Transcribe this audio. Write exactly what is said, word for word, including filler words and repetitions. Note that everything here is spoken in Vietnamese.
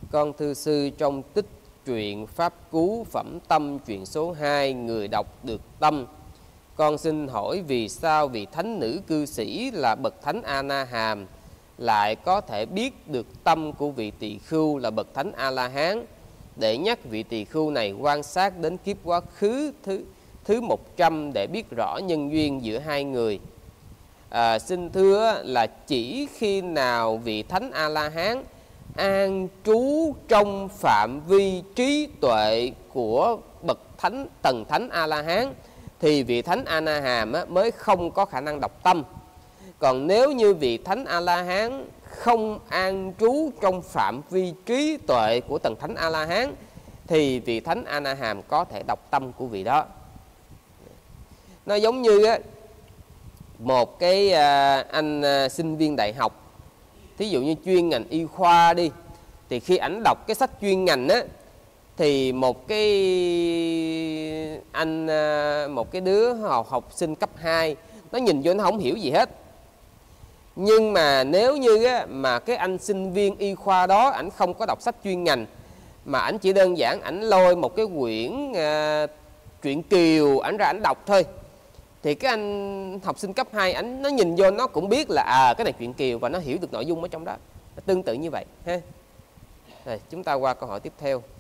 Con thưa sư, trong tích truyện Pháp Cú Phẩm Tâm chuyện số hai, người đọc được tâm, con xin hỏi vì sao vị thánh nữ cư sĩ là bậc thánh A Na Hàm lại có thể biết được tâm của vị tỳ khưu là bậc thánh A La Hán, để nhắc vị tỳ khưu này quan sát đến kiếp quá khứ thứ thứ một trăm để biết rõ nhân duyên giữa hai người. À, xin thưa là chỉ khi nào vị thánh A La Hán an trú trong phạm vi trí tuệ của bậc thánh tầng thánh A La Hán thì vị thánh A Na Hàm mới không có khả năng đọc tâm. Còn nếu như vị thánh A La Hán không an trú trong phạm vi trí tuệ của tầng thánh A La Hán thì vị thánh A Na Hàm có thể đọc tâm của vị đó. Nó giống như á, một cái à, anh à, sinh viên đại học, thí dụ như chuyên ngành y khoa đi, thì khi ảnh đọc cái sách chuyên ngành á, thì một cái anh à, một cái đứa học, học sinh cấp hai, nó nhìn vô nó không hiểu gì hết. Nhưng mà nếu như á, mà cái anh sinh viên y khoa đó ảnh không có đọc sách chuyên ngành, mà ảnh chỉ đơn giản ảnh lôi một cái quyển à, truyện Kiều ảnh ra ảnh đọc thôi, thì cái anh học sinh cấp hai ảnh nó nhìn vô nó cũng biết là à cái này truyện Kiều, và nó hiểu được nội dung ở trong đó. Tương tự như vậy ha. Rồi chúng ta qua câu hỏi tiếp theo.